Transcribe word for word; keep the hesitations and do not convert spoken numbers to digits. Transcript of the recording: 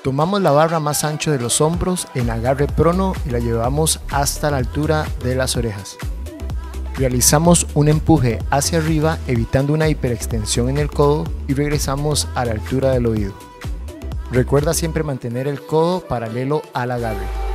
Tomamos la barra más ancho de los hombros en agarre prono y la llevamos hasta la altura de las orejas. Realizamos un empuje hacia arriba evitando una hiperextensión en el codo y regresamos a la altura del oído. Recuerda siempre mantener el codo paralelo al agarre.